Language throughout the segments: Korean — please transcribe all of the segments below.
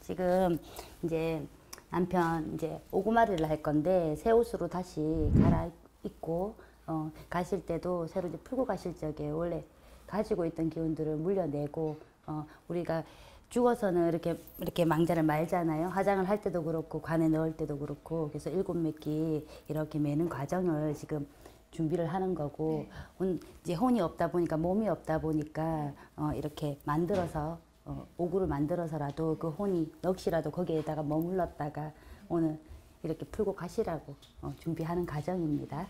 지금 이제 남편 이제 오구마리를 할 건데 새 옷으로 다시 갈아입고 가실 때도 새로 이제 풀고 가실 적에 원래 가지고 있던 기운들을 물려내고 우리가 죽어서는 이렇게 망자를 말잖아요. 화장을 할 때도 그렇고 관에 넣을 때도 그렇고 그래서 7매끼 이렇게 매는 과정을 지금 준비를 하는 거고 이제 혼이 없다 보니까 몸이 없다 보니까 이렇게 만들어서 오구를 만들어서라도 그 혼이 넋이라도 거기에다가 머물렀다가 오늘 이렇게 풀고 가시라고 준비하는 과정입니다.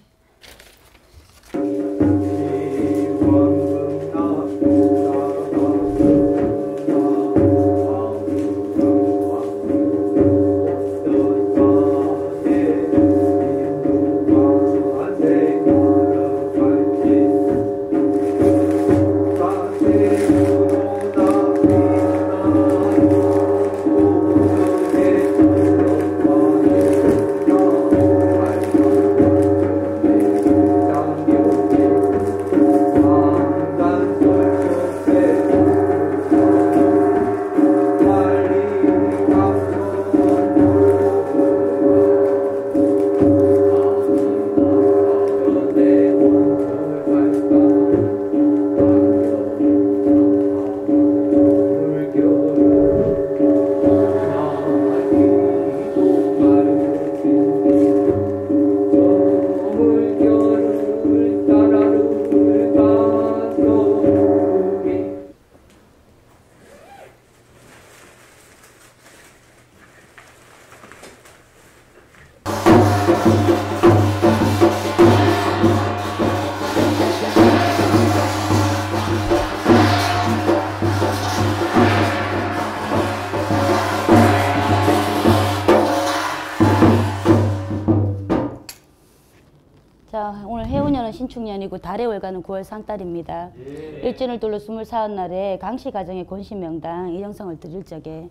자, 오늘 해운년은 신축년이고 달의 월가는 9월 상달입니다. 일진을 둘러 24날에 강씨 가정의 권신명당 이정성을 드릴 적에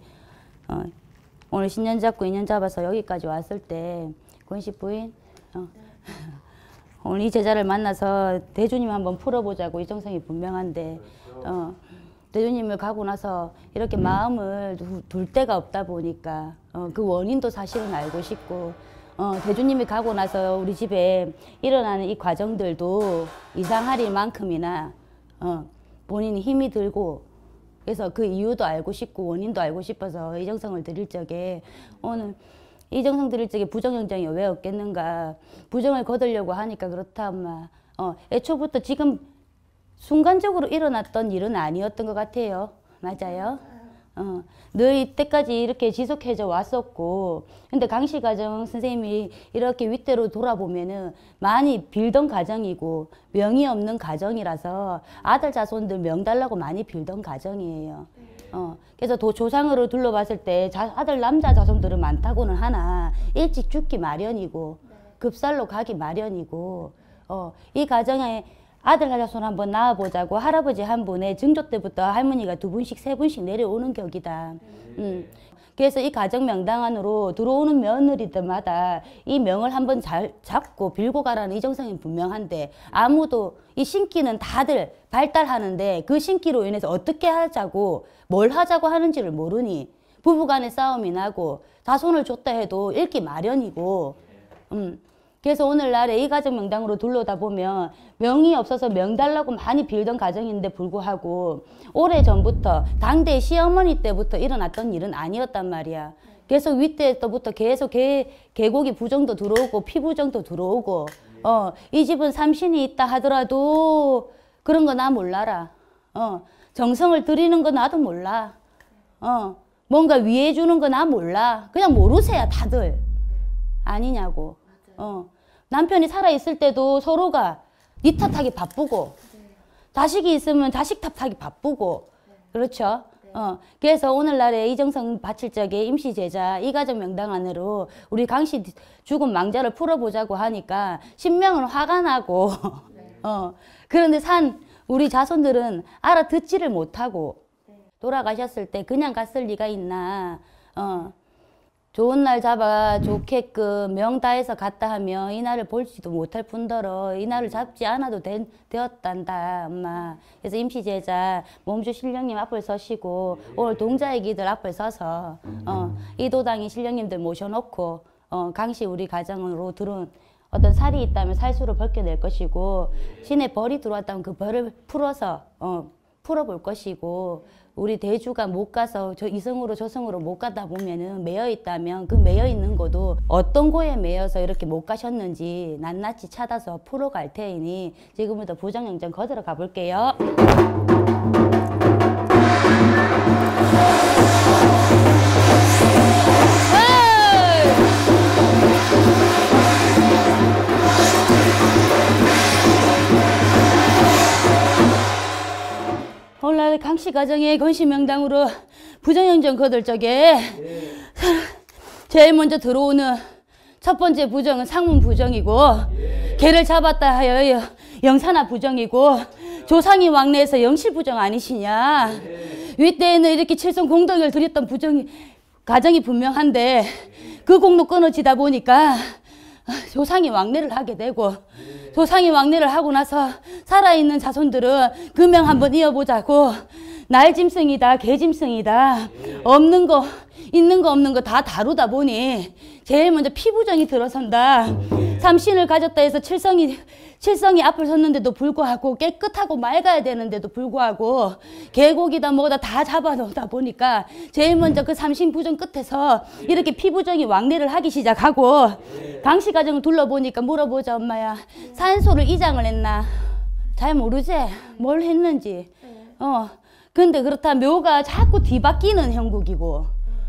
오늘 신년 잡고 인연 잡아서 여기까지 왔을 때 권씨 부인 오늘 이 제자를 만나서 대주님 한번 풀어보자고 이정성이 분명한데 대주님을 가고 나서 이렇게 마음을 둘 데가 없다 보니까 그 원인도 사실은 알고 싶고 대주님이 가고 나서 우리 집에 일어나는 이 과정들도 이상할 만큼이나 본인이 힘이 들고 그래서 그 이유도 알고 싶고 원인도 알고 싶어서 이정성을 드릴 적에 오늘 이정성 드릴 적에 부정영장이 왜 없겠는가 부정을 거두려고 하니까 그렇다 엄마 애초부터 지금 순간적으로 일어났던 일은 아니었던 것 같아요. 맞아요? 늘 이때까지 이렇게 지속해져 왔었고 근데 강씨 가정 선생님이 이렇게 윗대로 돌아보면은 많이 빌던 가정이고 명이 없는 가정이라서 아들 자손들 명 달라고 많이 빌던 가정이에요. 그래서 조상으로 둘러봤을 때 아들 남자 자손들은 많다고는 하나 일찍 죽기 마련이고 급살로 가기 마련이고 이 가정에 아들 자손 한번 낳아보자고 할아버지 한 분의 증조 때부터 할머니가 2분씩 3분씩 내려오는 격이다. 그래서 이 가정 명당 안으로 들어오는 며느리들마다 이 명을 한번 잘 잡고 빌고 가라는 이정성이 분명한데 아무도 이 신기는 다들 발달하는데 그 신기로 인해서 어떻게 하자고 뭘 하자고 하는지를 모르니 부부간의 싸움이 나고 자손을 줬다 해도 잃기 마련이고 그래서 오늘날에 이 가정 명당으로 둘러다 보면 명이 없어서 명 달라고 많이 빌던 가정인데 불구하고 오래전부터 당대 시어머니 때부터 일어났던 일은 아니었단 말이야. 계속 윗대부터 계속 계곡이 부정도 들어오고 피부정도 들어오고 이 집은 삼신이 있다 하더라도 그런 거 나 몰라라. 정성을 들이는 거 나도 몰라. 뭔가 위해 주는 거 나 몰라. 그냥 모르세요 다들. 아니냐고. 남편이 살아있을 때도 서로가 니 탓하기 바쁘고 자식이 있으면 자식 탓하기 바쁘고 그렇죠? 그래서 오늘날에 이정성 바칠 적에 임시제자 이 가정 명당 안으로 우리 강씨 죽은 망자를 풀어보자고 하니까 신명은 화가 나고 그런데 우리 자손들은 알아듣지를 못하고 돌아가셨을 때 그냥 갔을 리가 있나 좋은 날 잡아 좋게끔 명 다해서 갔다 하면 이날을 볼지도 못할 뿐더러 이날을 잡지 않아도 되었단다 엄마. 그래서 임시제자 몸주 신령님 앞을 서시고 오늘 동자애기들 앞을 서서 이도당이 신령님들 모셔놓고 강시 우리 가정으로 들어온 어떤 살이 있다면 살수를 벗겨낼 것이고 신의 벌이 들어왔다면 그 벌을 풀어서 풀어볼 것이고 우리 대주가 못 가서 저 이성으로 저성으로 못 가다 보면은 매여 있다면 그 매여 있는 것도 어떤 고에 매여서 이렇게 못 가셨는지 낱낱이 찾아서 풀어갈 테이니 지금부터 부정영정 거들어 가볼게요. 오늘 강씨 가정의 건시명당으로 부정영정 거들 적에 제일 먼저 들어오는 첫 번째 부정은 상문 부정이고 개를 잡았다 하여 영산하 부정이고 조상이 왕래해서 영실 부정 아니시냐. 윗대에는 이렇게 칠성 공덕을 드렸던 부정이 가정이 분명한데 그 공로 끊어지다 보니까 조상이 왕래를 하게 되고 조상이 왕래를 하고 나서 살아있는 자손들은 그 명 한번 이어보자고 날짐승이다 개짐승이다 없는 거 있는 거 없는 거 다 다루다 보니 제일 먼저 피부정이 들어선다. 삼신을 가졌다 해서 칠성이 앞을 섰는데도 불구하고 깨끗하고 맑아야 되는데도 불구하고 개고기다 뭐다 다 잡아놓다 보니까 제일 먼저 그 삼신 부정 끝에서 이렇게 피부정이 왕래를 하기 시작하고 강씨 가정을 둘러보니까 물어보자 엄마야. 산소를 이장을 했나? 잘 모르지? 뭘 했는지. 근데 그렇다 묘가 자꾸 뒤바뀌는 형국이고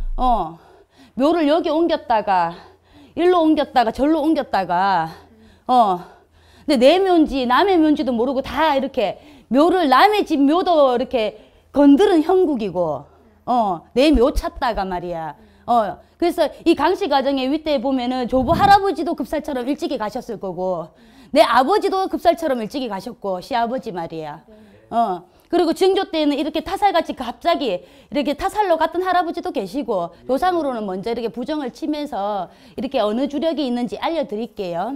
묘를 여기 옮겼다가 일로 옮겼다가 절로 옮겼다가 근데 내 묘인지 남의 묘인지도 모르고 다 이렇게 묘를 남의 집 묘도 이렇게 건드는 형국이고 내 묘 찾다가 말이야. 그래서 이 강씨 가정의 윗대에 보면은 조부 할아버지도 급살처럼 일찍이 가셨을 거고 내 아버지도 급살처럼 일찍이 가셨고 시아버지 말이야. 그리고 증조 때는 이렇게 타살같이 갑자기 이렇게 타살로 갔던 할아버지도 계시고 조상으로는 먼저 이렇게 부정을 치면서 이렇게 어느 주력이 있는지 알려드릴게요.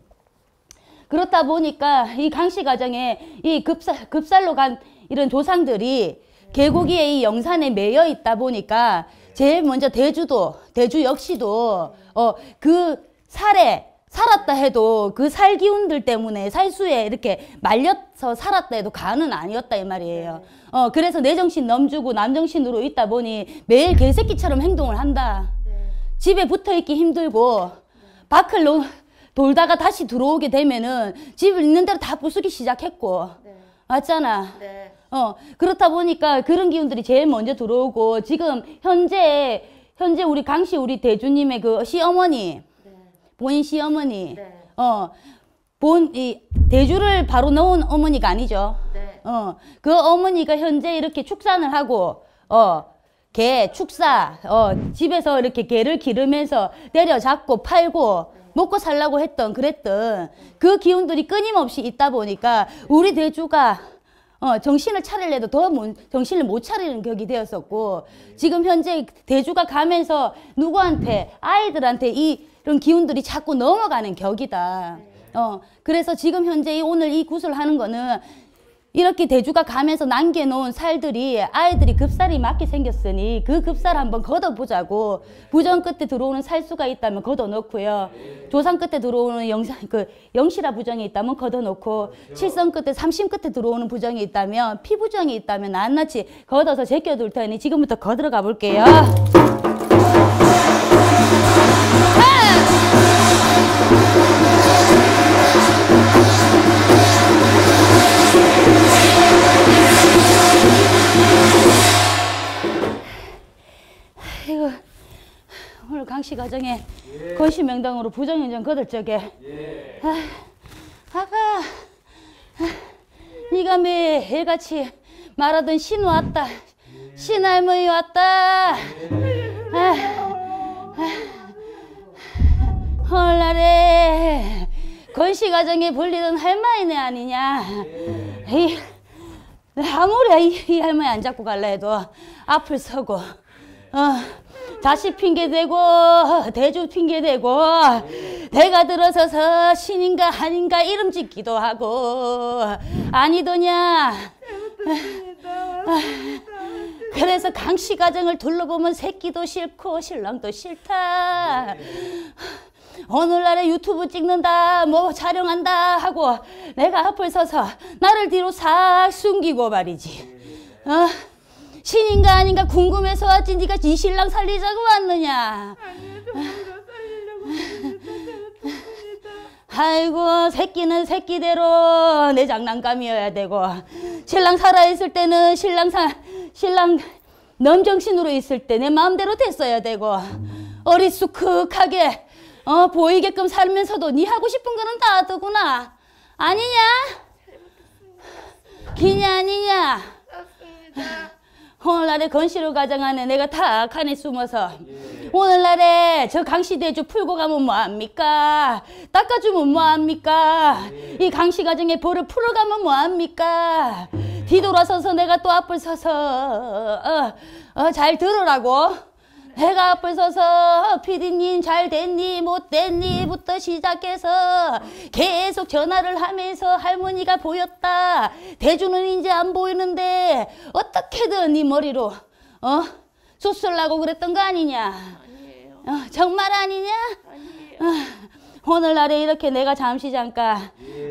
그렇다 보니까 이 강씨 가정에 이 급살로 간 이런 조상들이 계곡위에 이 영산에 매여 있다 보니까 제일 먼저 대주 역시도 그 살에 살았다 해도 그 살 기운들 때문에 살수에 이렇게 말려서 살았다 해도 간은 아니었다 이 말이에요. 그래서 내 정신 넘주고 남 정신으로 있다 보니 매일 개새끼처럼 행동을 한다. 집에 붙어있기 힘들고 밖을 돌다가 다시 들어오게 되면은 집을 있는 대로 다 부수기 시작했고 맞잖아. 그렇다 보니까 그런 기운들이 제일 먼저 들어오고 지금 현재 우리 강씨 우리 대주님의 그 시어머니 본인 시어머니 이 대주를 바로 넣은 어머니가 아니죠. 그 어머니가 현재 이렇게 축산을 하고 개 축사 집에서 이렇게 개를 기르면서 내려잡고 팔고 먹고 살라고 그랬던 그 기운들이 끊임없이 있다 보니까 우리 대주가 정신을 차리려도 더 정신을 못 차리는 격이 되었었고 지금 현재 대주가 가면서 누구한테 아이들한테 이런 기운들이 자꾸 넘어가는 격이다. 그래서 지금 현재 오늘 이 구슬 하는 거는 이렇게 대주가 가면서 남겨놓은 살들이 아이들이 급살이 맞게 생겼으니 그 급살 한번 걷어보자고 부정 끝에 들어오는 살수가 있다면 걷어놓고요. 조상 끝에 들어오는 영실화 부정이 있다면 걷어놓고 칠성 끝에 삼심 끝에 들어오는 부정이 있다면 피부정이 있다면 낱낱이 걷어서 제껴둘 테니 지금부터 걷으러 가볼게요. 이거 오늘 강씨 가정에 건시명당으로 부정인정 거들 적에 아가 네가 매일같이 말하던 신 왔다 신할머니 왔다 헐날에 건씨 가정에 불리던 할머니네 아니냐. 아무리 이 할머니 안 잡고 갈라 해도 앞을 서고 자식 핑계대고 대주 핑계대고 내가 들어서서 신인가 아닌가 이름 짓기도 하고 아니더냐. 그래서 강씨 가정을 둘러보면 새끼도 싫고 신랑도 싫다. 오늘날에 유튜브 찍는다 뭐 촬영한다 하고 내가 앞을 서서 나를 뒤로 싹 숨기고 말이지. 신인가 아닌가 궁금해서 왔지 네가 네 신랑 살리자고 왔느냐. 아이고 새끼는 새끼대로 내 장난감이어야 되고 신랑 살아있을 때는 신랑 넘정신으로 있을 때 내 마음대로 됐어야 되고 어리숙하게 보이게끔 살면서도 네 하고 싶은 거는 다 하더구나. 아니냐? 기냐 아니냐? 오늘날에 건시로 가정 안에 내가 다 칸에 숨어서 오늘날에 저 강시대주 풀고 가면 뭐합니까? 닦아주면 뭐합니까? 이 강시 가정의 벌을 풀어가면 뭐합니까? 뒤돌아서서 내가 또 앞을 서서 잘 들으라고. 내가 앞을 서서 피디님 잘 됐니 못 됐니 부터 시작해서 계속 전화를 하면서 할머니가 보였다. 대주는 이제 안 보이는데 어떻게든 네 머리로 수술하고 그랬던 거 아니냐. 아니에요. 정말 아니냐? 아니에요. 오늘날에 이렇게 내가 잠시 잠깐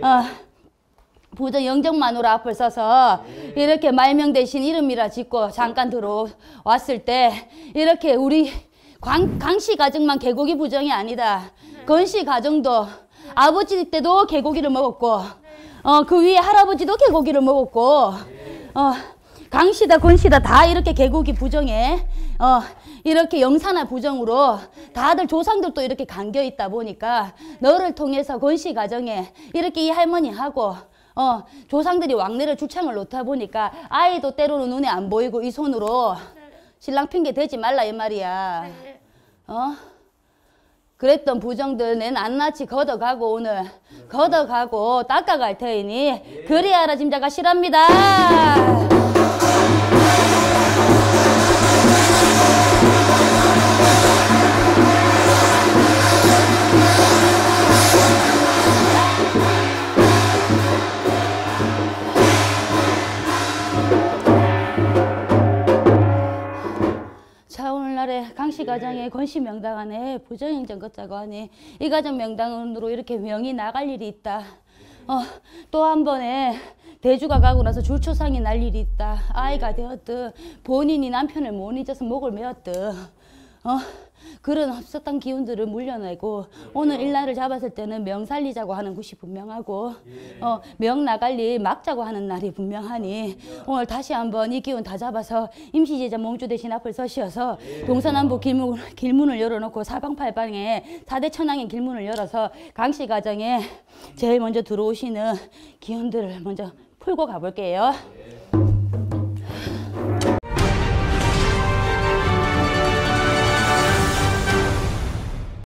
부정 영정마누라 앞을 서서 이렇게 말명 대신 이름이라 짓고 잠깐 들어왔을 때 이렇게 우리 강씨 가정만 개고기 부정이 아니다. 건씨 가정도 아버지 때도 개고기를 먹었고 그 위에 할아버지도 개고기를 먹었고 강씨다 건씨다 다 이렇게 개고기 부정에 이렇게 영산화 부정으로 다들 조상들도 이렇게 감겨 있다 보니까 너를 통해서 건씨 가정에 이렇게 이 할머니하고 조상들이 왕래를 주창을 놓다 보니까 아이도 때로는 눈에 안 보이고 이 손으로 신랑 핑계 대지 말라 이 말이야. 그랬던 부정들 내 낱낱이 걷어가고 오늘 걷어가고 닦아갈 테이니 그리하라 짐자가 실합니다. 자 오늘날에 강씨 가정에 건씨 명당 안에 부정행정 걷자고 하니 이 가정 명당으로 이렇게 명이 나갈 일이 있다. 또 한 번에 대주가 가고 나서 줄초상이 날 일이 있다. 아이가 되었든 본인이 남편을 못 잊어서 목을 메었든 그런 없었던 기운들을 물려내고 오늘 일날을 잡았을 때는 명 살리자고 하는 것이 분명하고 명 나갈 일 막자고 하는 날이 분명하니 오늘 다시 한번 이 기운 다 잡아서 임시제자 몸주 대신 앞을 서시어서 동서남북 길문을 열어놓고 사방팔방에 4대 천왕의 길문을 열어서 강씨 가정에 제일 먼저 들어오시는 기운들을 먼저 풀고 가볼게요.